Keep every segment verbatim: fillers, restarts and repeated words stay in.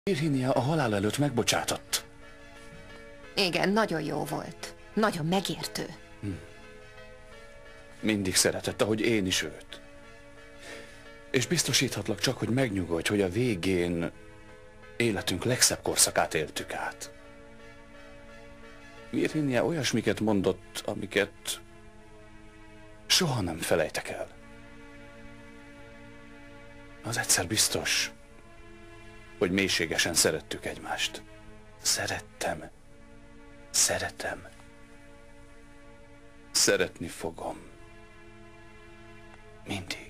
Virginia a halál előtt megbocsátott. Igen, nagyon jó volt. Nagyon megértő. Hm. Mindig szeretett, ahogy én is őt. És biztosíthatlak csak, hogy megnyugodj, hogy a végén életünk legszebb korszakát éltük át. Virginia olyasmiket mondott, amiket soha nem felejtek el. Az egyszer biztos, hogy mélységesen szerettük egymást. Szerettem. Szeretem. Szeretni fogom. Mindig.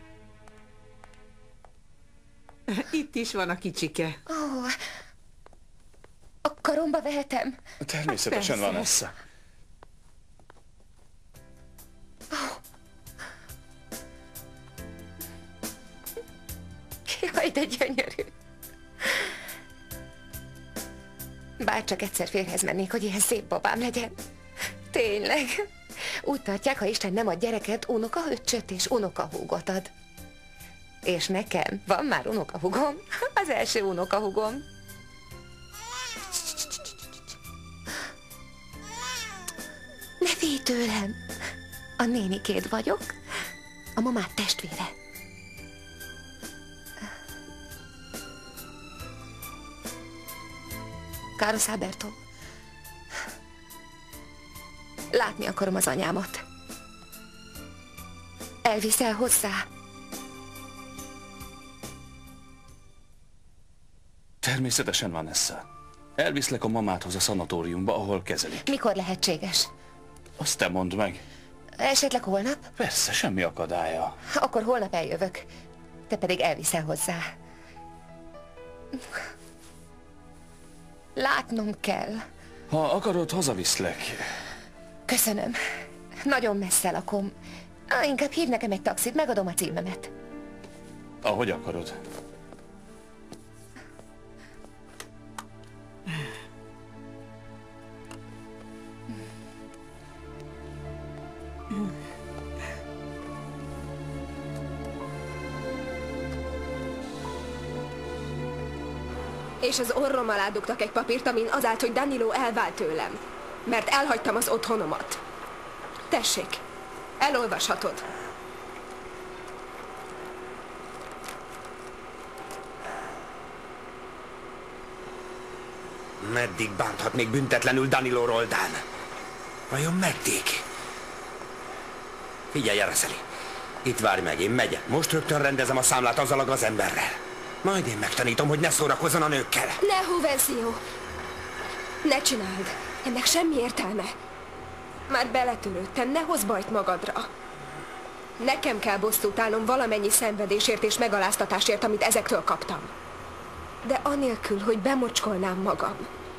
Itt is van a kicsike. Ó, oh, a karomba vehetem? Természetesen van Vanessa. Oh. Jaj, de gyönyörű. Bárcsak egyszer férjhez mennék, hogy ilyen szép babám legyen. Tényleg. Úgy tartják, ha Isten nem ad gyereket, unokahöccsöt és unokahúgot ad. És nekem van már unokahúgom. Az első unokahúgom. Ne félj tőlem. A nénikéd vagyok. A mamád testvére. Carlos Alberto. Látni akarom az anyámat. Elviszel hozzá? Természetesen, Vanessa. Elviszlek a mamádhoz a szanatóriumba, ahol kezelik. Mikor lehetséges? Azt te mondd meg. Esetleg holnap? Persze, semmi akadálya. Akkor holnap eljövök. Te pedig elviszel hozzá. Látnom kell. Ha akarod, hazaviszlek. Köszönöm. Nagyon messze lakom. Ah, inkább hív nekem egy taxit, megadom a címemet. Ahogy akarod. És az orrom alá dugtak egy papírt, amin az állt, hogy Danilo elvált tőlem. Mert elhagytam az otthonomat. Tessék, elolvashatod. Meddig bánthat még büntetlenül Danilo Roldán? Vajon meddig? Figyelj, Araceli! Itt várj meg, én megyek. Most rögtön rendezem a számlát azzal a gazemberrel. Majd én megtanítom, hogy ne szórakozzon a nőkkel. Ne, Juvencio! Ne csináld! Ennek semmi értelme. Már beletörődtem, ne hozz bajt magadra. Nekem kell bosszút állnom valamennyi szenvedésért és megaláztatásért, amit ezektől kaptam. De anélkül, hogy bemocskolnám magam.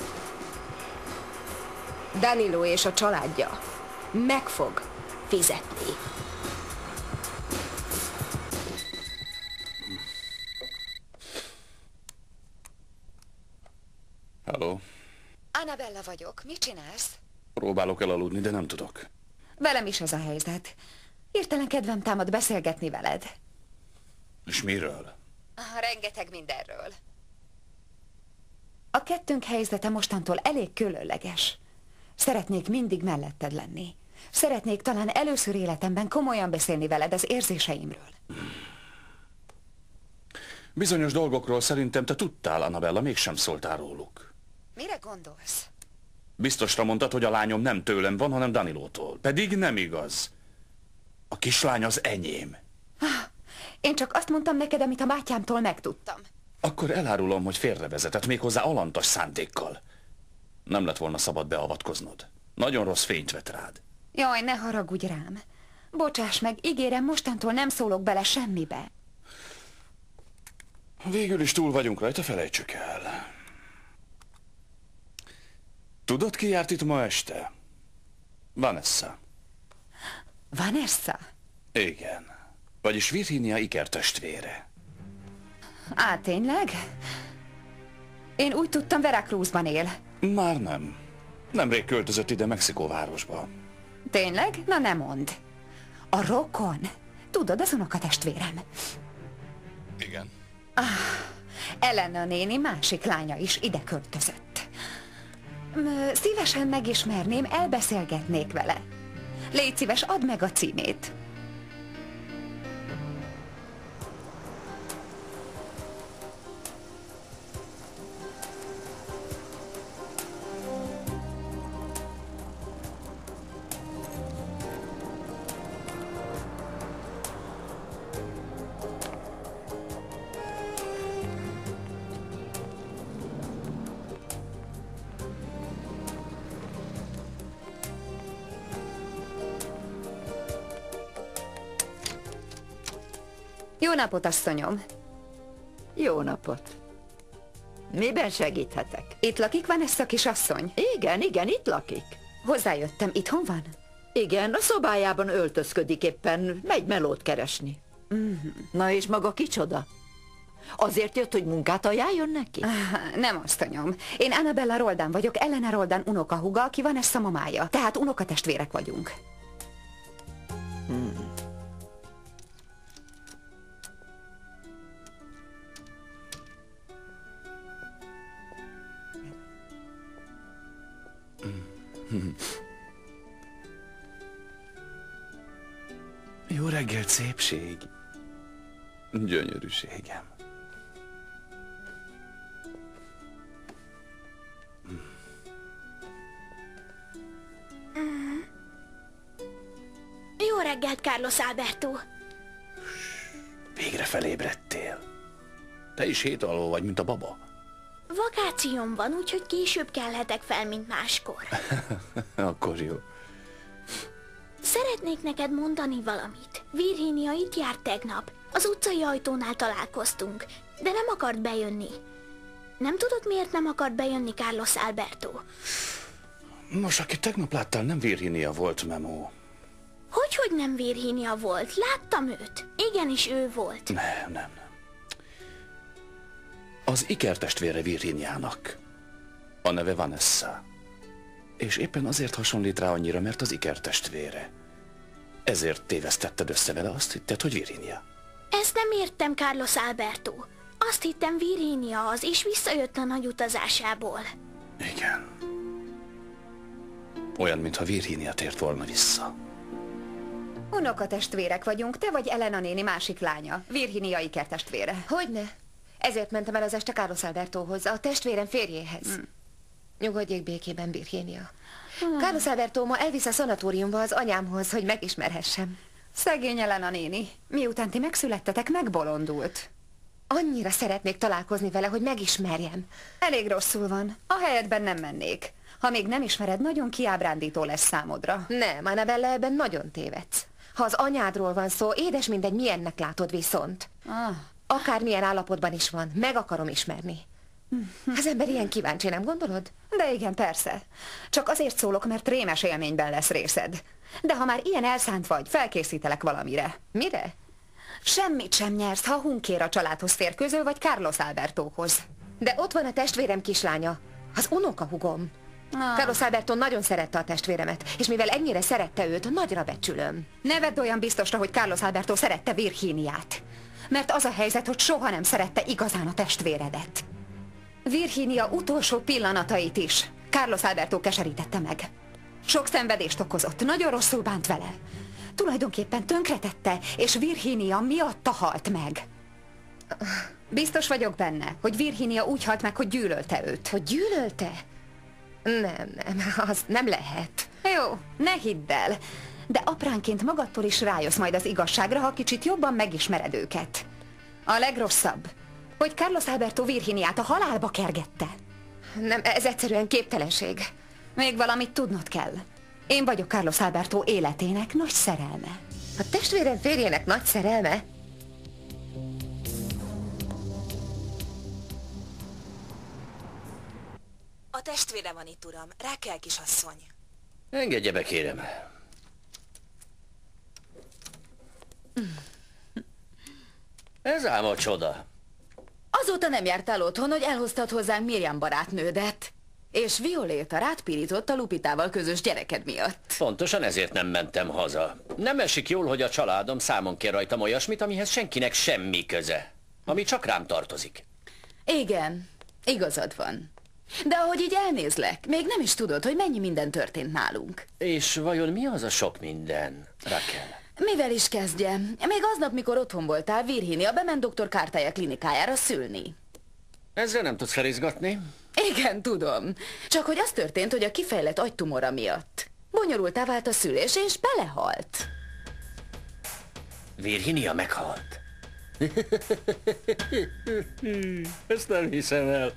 Danilo és a családja meg fog fizetni. Halló? Annabella vagyok. Mit csinálsz? Próbálok elaludni, de nem tudok. Velem is ez a helyzet. Hirtelen kedvem támad beszélgetni veled. És miről? Ah, rengeteg mindenről. A kettőnk helyzete mostantól elég különleges. Szeretnék mindig melletted lenni. Szeretnék talán először életemben komolyan beszélni veled az érzéseimről. Bizonyos dolgokról szerintem te tudtál, Annabella, mégsem szóltál róluk. Mire gondolsz? Biztosra mondtad, hogy a lányom nem tőlem van, hanem Danilótól. Pedig nem igaz. A kislány az enyém. Ah, én csak azt mondtam neked, amit a bátyámtól megtudtam. Akkor elárulom, hogy félrevezetett, méghozzá alantas szándékkal. Nem lett volna szabad beavatkoznod. Nagyon rossz fényt vet rád. Jaj, ne haragudj rám. Bocsáss meg, ígérem, mostantól nem szólok bele semmibe. Végül is túl vagyunk rajta, felejtsük el. Tudod, ki járt itt ma este? Vanessa. Vanessa? Igen. Vagyis Virginia ikertestvére. Á, tényleg? Én úgy tudtam, Veracruzban él. Már nem. Nemrég költözött ide Mexikóvárosba. Tényleg? Na ne mondd. A rokon? Tudod, az unokatestvérem. Igen. Ah, Elena néni másik lánya is ide költözött. Ö, Szívesen megismerném, elbeszélgetnék vele. Légy szíves, add meg a címét. Jó napot, asszonyom! Jó napot! Miben segíthetek? Itt lakik Vanessa kisasszony? Igen, igen, itt lakik. Hozzájöttem, itthon van? Igen, a szobájában öltözködik éppen, megy melót keresni. Mm-hmm. Na és maga kicsoda? Azért jött, hogy munkát ajánljon neki? Ah, nem, asszonyom. Én Annabella Roldan vagyok, Elena Roldan unokahúga, aki Vanessa mamája. Tehát unokatestvérek vagyunk. Hmm. Jó reggel, szépség. Gyönyörűségem. Mm. Jó reggelt, Carlos Alberto. Végre felébredtél. Te is hétaló vagy, mint a baba. Vakációm van, úgyhogy később kelhetek fel, mint máskor. Akkor jó. Szeretnék neked mondani valamit. Virginia itt járt tegnap. Az utcai ajtónál találkoztunk, de nem akart bejönni. Nem tudod, miért nem akart bejönni, Carlos Alberto? Nos, aki tegnap láttál, nem Virginia volt, Memo. Hogyhogy nem Virginia volt? Láttam őt. Igenis ő volt. Nem, nem, nem. Az ikertestvére Virginiának. A neve Vanessa. És éppen azért hasonlít rá annyira, mert az ikertestvére. Ezért tévesztetted össze vele, azt hitted, hogy Virginia. Ezt nem értem, Carlos Alberto. Azt hittem Virginia az, és visszajött a nagy utazásából. Igen. Olyan, mintha Virginia tért volna vissza. Unokatestvérek vagyunk, te vagy Elena néni másik lánya, Virginia ikertestvére. Hogyne? Ezért mentem el az este Carlos Albertóhoz, a testvérem férjéhez. Hmm. Nyugodjék békében, Virginia. Hmm. Carlos Alberto ma elvisz a szanatóriumba az anyámhoz, hogy megismerhessem. Szegény Elena néni, miután ti megszülettetek, megbolondult. Annyira szeretnék találkozni vele, hogy megismerjem. Elég rosszul van. A helyedben nem mennék. Ha még nem ismered, nagyon kiábrándító lesz számodra. Nem, Annabella, ebben nagyon tévedsz. Ha az anyádról van szó, édes mindegy, milyennek látod viszont. Ah. Akármilyen állapotban is van, meg akarom ismerni. Az ember ilyen kíváncsi, nem gondolod? De igen, persze. Csak azért szólok, mert rémes élményben lesz részed. De ha már ilyen elszánt vagy, felkészítelek valamire. Mire? Semmit sem nyersz, ha Hunkér a családhoz férkőzöl, vagy Carlos Albertóhoz. De ott van a testvérem kislánya, az unokahúgom. Ah. Carlos Alberto nagyon szerette a testvéremet, és mivel ennyire szerette őt, nagyra becsülöm. Ne vedd olyan biztosra, hogy Carlos Alberto szerette Virginiát. Mert az a helyzet, hogy soha nem szerette igazán a testvéredet. Virginia utolsó pillanatait is Carlos Alberto keserítette meg. Sok szenvedést okozott, nagyon rosszul bánt vele. Tulajdonképpen tönkretette, és Virginia miatta halt meg. Biztos vagyok benne, hogy Virginia úgy halt meg, hogy gyűlölte őt. Hogy gyűlölte? Nem, nem, az nem lehet. Jó, ne hidd el. De apránként magadtól is rájössz majd az igazságra, ha kicsit jobban megismered őket. A legrosszabb, hogy Carlos Alberto Virginiát a halálba kergette. Nem, ez egyszerűen képtelenség. Még valamit tudnod kell. Én vagyok Carlos Alberto életének nagy szerelme. A testvérem férjének nagy szerelme? A testvére van itt, uram. Raquel kisasszony. Engedje be, kérem. Ez ám a csoda. Azóta nem jártál otthon, hogy elhoztad hozzánk Miriam barátnődet. És Violéta rátpirított a Lupitával közös gyereked miatt. Pontosan ezért nem mentem haza. Nem esik jól, hogy a családom számon kér rajtam olyasmit, amihez senkinek semmi köze. Ami csak rám tartozik. Igen, igazad van. De ahogy így elnézlek, még nem is tudod, hogy mennyi minden történt nálunk. És vajon mi az a sok minden, Raquel? Mivel is kezdjem? Még aznap, mikor otthon voltál, Virginia bement doktor Cartaya klinikájára szülni. Ezzel nem tudsz felizgatni? Igen, tudom. Csak hogy az történt, hogy a kifejlett agytumora miatt bonyolultá vált a szülés, és belehalt. Virginia meghalt. Ezt nem hiszem el.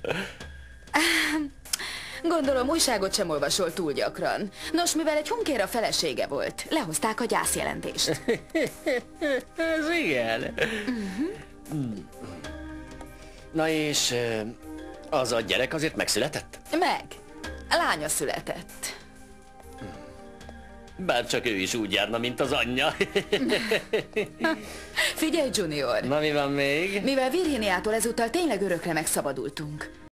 Gondolom, újságot sem olvasol túl gyakran. Nos, mivel egy hunkéra felesége volt, lehozták a gyászjelentést. Ez igen. Uh-huh. Na és az a gyerek azért megszületett? Meg. Lánya született. Bár csak ő is úgy járna, mint az anyja. Figyelj, Junior! Na, mi van még? Mivel Virginiától ezúttal tényleg örökre megszabadultunk,